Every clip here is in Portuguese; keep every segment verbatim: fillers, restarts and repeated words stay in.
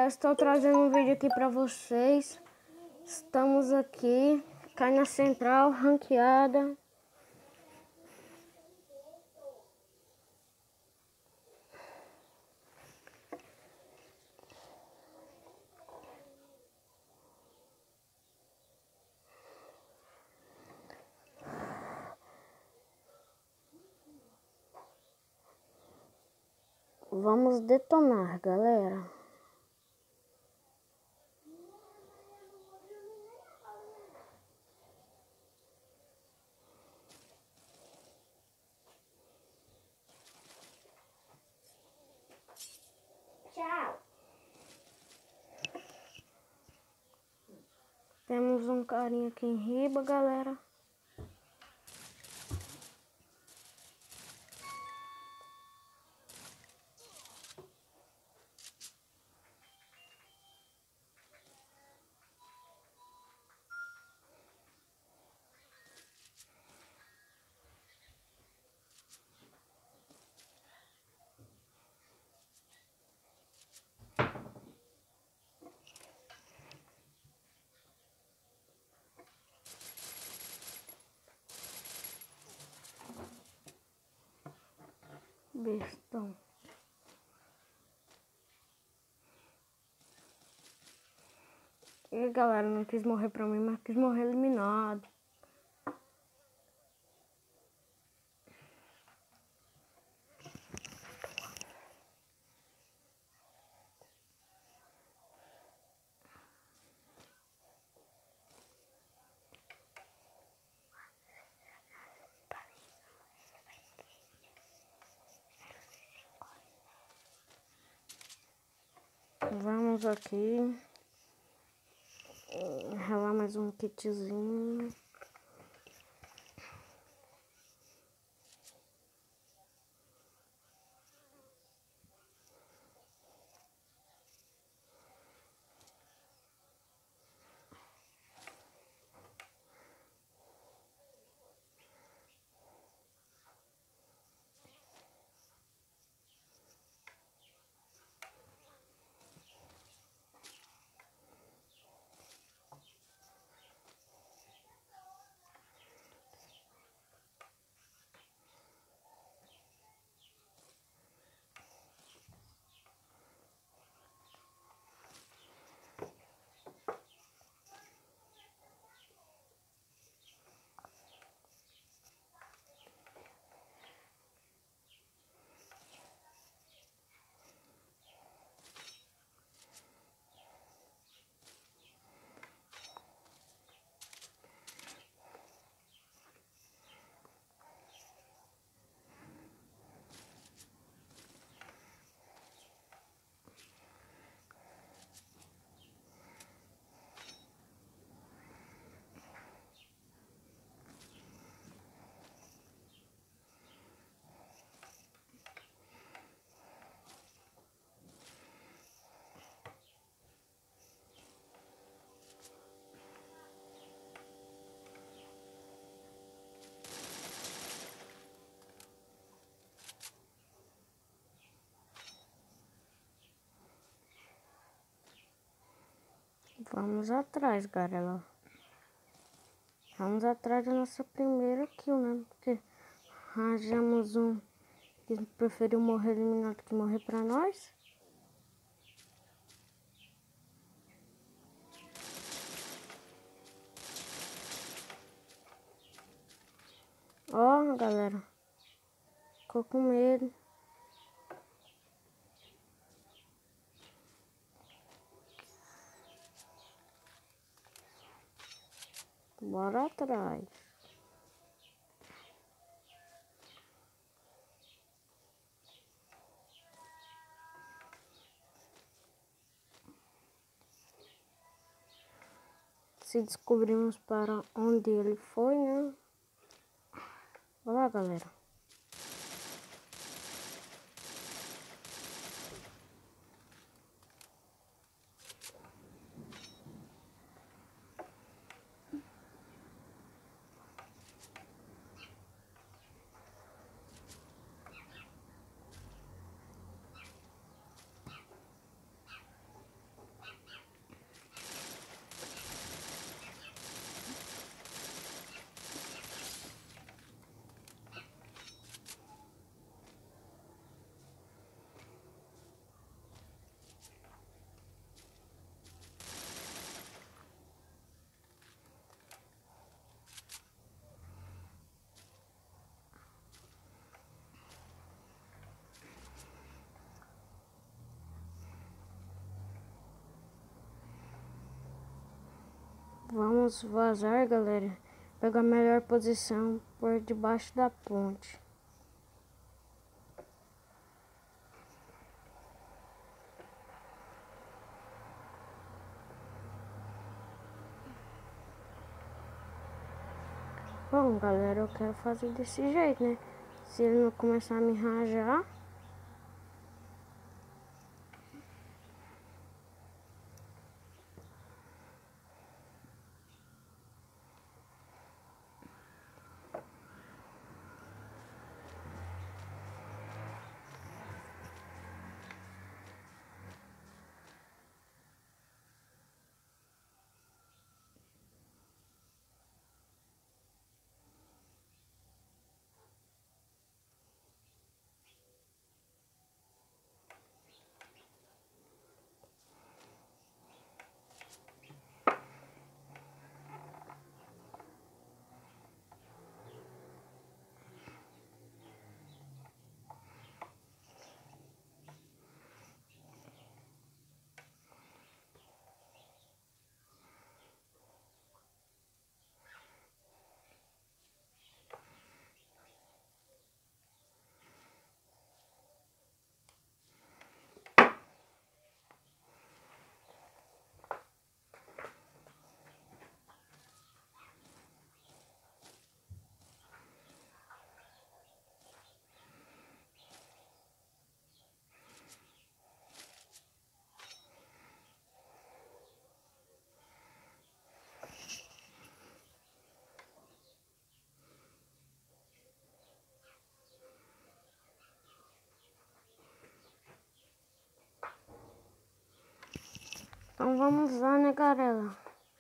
galera, estou trazendo um vídeo aqui pra vocês. Estamos aqui, cai na central, ranqueada. Vamos detonar, galera. Tchau. Temos um carinha aqui em riba, galera. Bestão. E galera, não quis morrer pra mim, mas quis morrer eliminado. Vamos aqui ralar mais um kitzinho. Vamos atrás, galera. Vamos atrás da nossa primeira kill, né? Porque arranjamos um que preferiu morrer eliminado que morrer pra nós. Ó, galera. Ficou com medo. Bora atrás. Se descobrimos para onde ele foi, né? Olha lá, galera. vamos vazar, galera. Pegar a melhor posição por debaixo da ponte. Bom, galera, eu quero fazer desse jeito, né? Se ele não começar a me rajar. Então vamos lá, né, galera?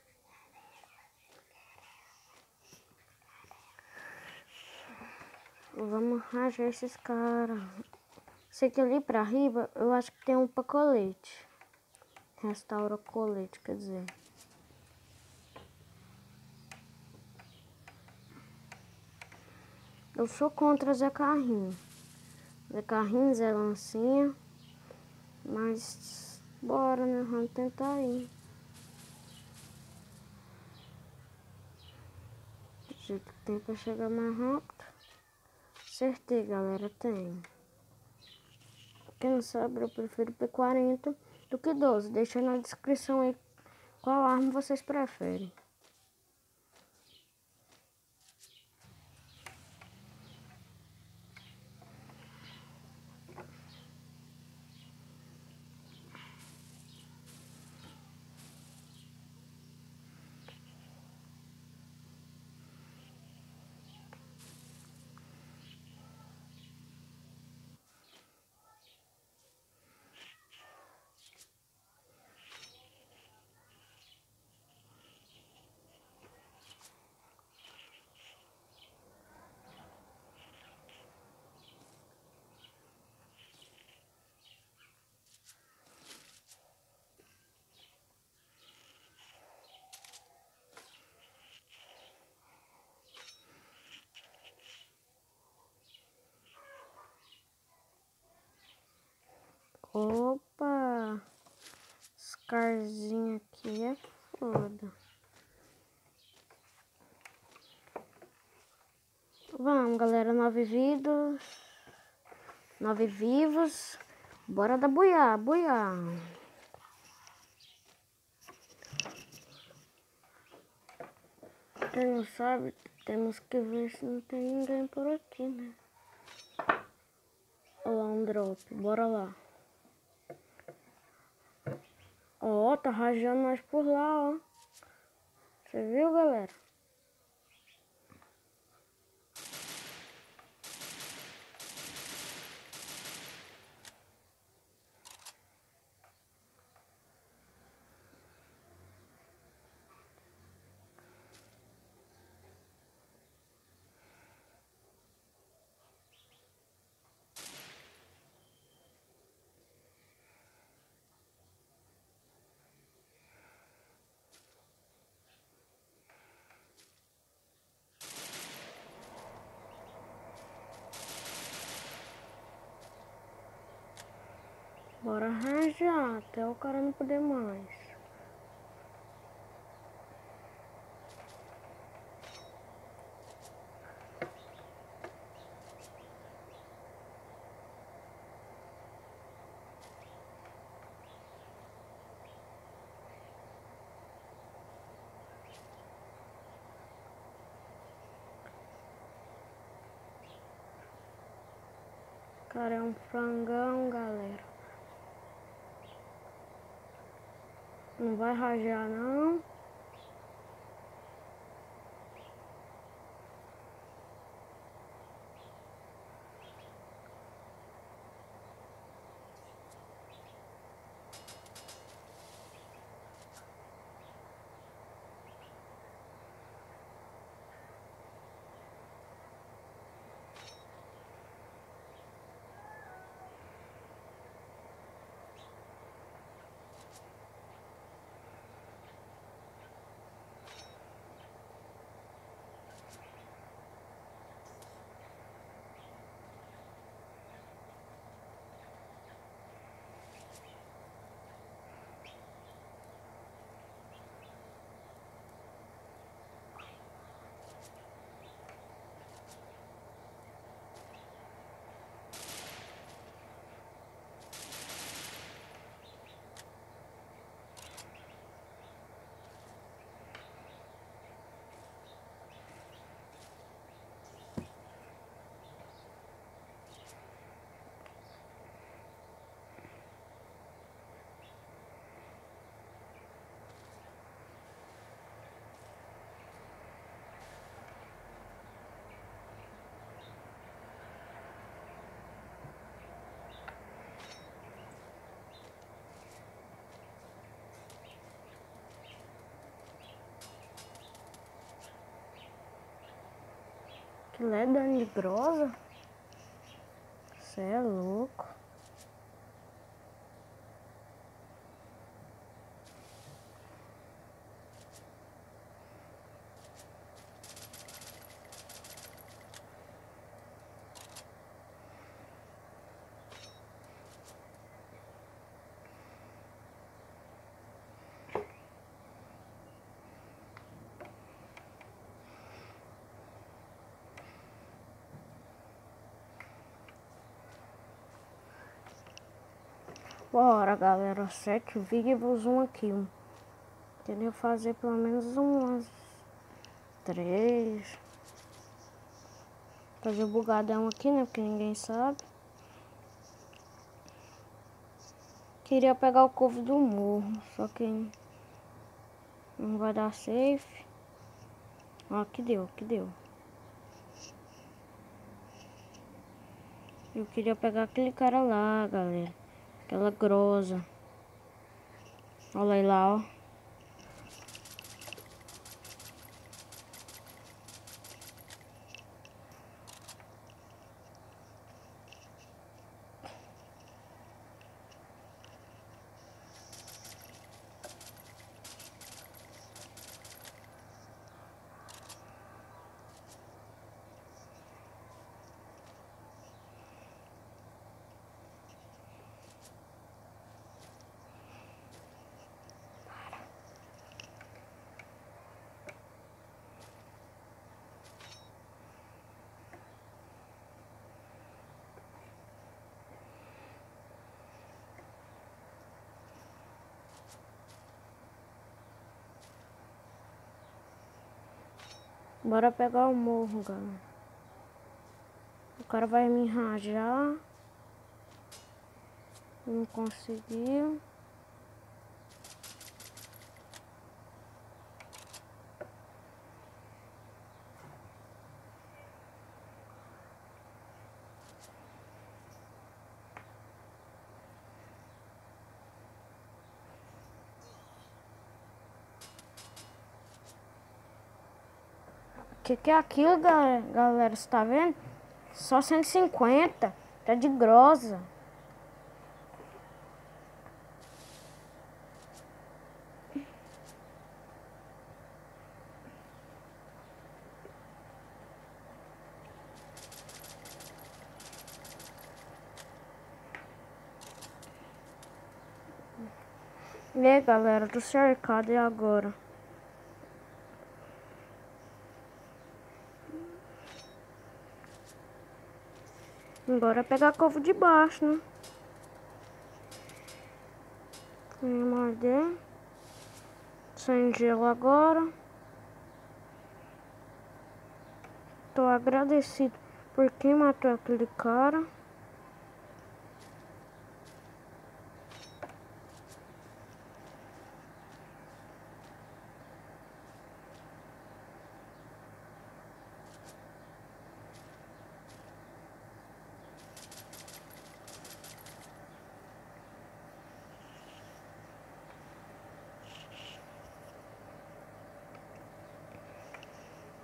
Vamos rajar esses caras. Esse aqui ali pra riba, eu acho que tem um pra colete. Restaura colete, quer dizer. Eu sou contra Zé Carrinho. Zé Carrinho, Zé Lancinha. Mas bora, né? Vamos tentar ir. Do jeito que tem pra chegar mais rápido. Acertei, galera, tem. Quem não sabe, eu prefiro P quarenta do que doze. Deixa na descrição aí qual arma vocês preferem. Opa! Scarzinho aqui é foda. Vamos, galera. Nove vidas. Nove vivos. Bora dar buiá, buiá. Quem não sabe, temos que ver se não tem ninguém por aqui, né? Olha lá um drop. Bora lá. Ó, tá rajando nós por lá, ó. Você viu, galera? Bora arranjar até o cara não poder mais. Cara, é um frangão, galera. Não vai rajar, não. Que é dano de grosa? Cê é louco. Bora, galera, sete vídeos, um aqui, um. Entendeu? Fazer pelo menos umas três. Fazer o bugadão aqui, né? Porque ninguém sabe. Queria pegar o couve do morro, só que não vai dar safe. Ó, que deu, que deu. Eu queria pegar aquele cara lá, galera. Aquela grosa. Olha aí lá, ó. Bora pegar o morro, galera. O cara vai me rajar. Não conseguiu. Que que é aquilo, galera? Galera, você tá vendo? Só cento e cinquenta. Tá de grosa. E aí, galera, tô cercado e agora? Bora pegar a couve de baixo, né? Vem morder. Sem gelo agora. Tô agradecido por quem matou aquele cara.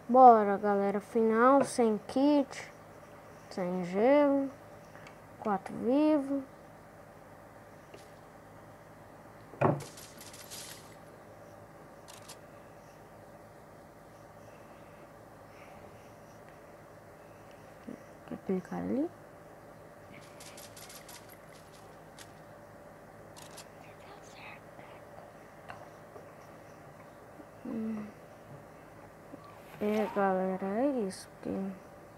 Bora, galera. Final, sem kit, sem gelo, quatro vivos. Quer clicar ali? Hum. É, galera, é isso que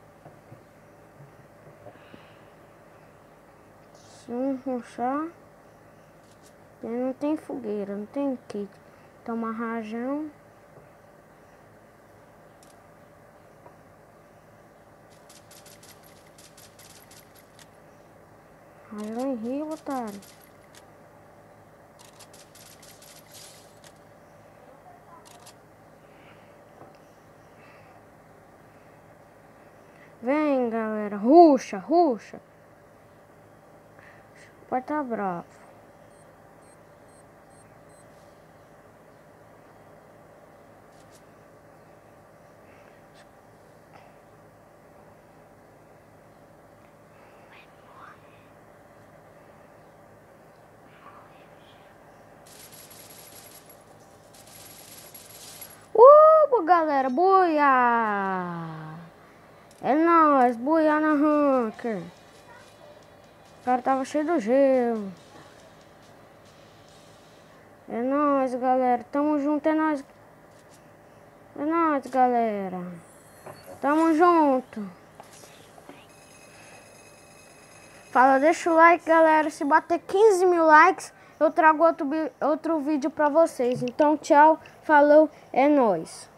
se não ruxar, não tem fogueira, não tem kit. Toma rajão. Rajão em rio, otário. Vem, galera, ruxa, ruxa. Pode tá bravo. Uh, galera, buia! É nóis, buia na ranca. O cara tava cheio do gelo. É nóis, galera. Tamo junto, é nóis. É nóis, galera. Tamo junto. Fala, deixa o like, galera. Se bater quinze mil likes, eu trago outro, outro vídeo pra vocês. Então, tchau. Falou, é nóis.